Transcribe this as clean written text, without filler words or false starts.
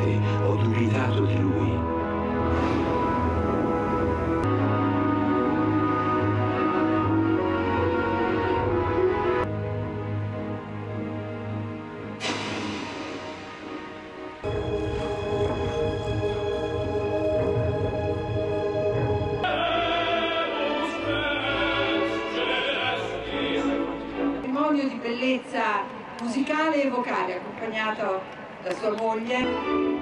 volte ho dubitato di lui. Di bellezza musicale e vocale, accompagnato da sua moglie.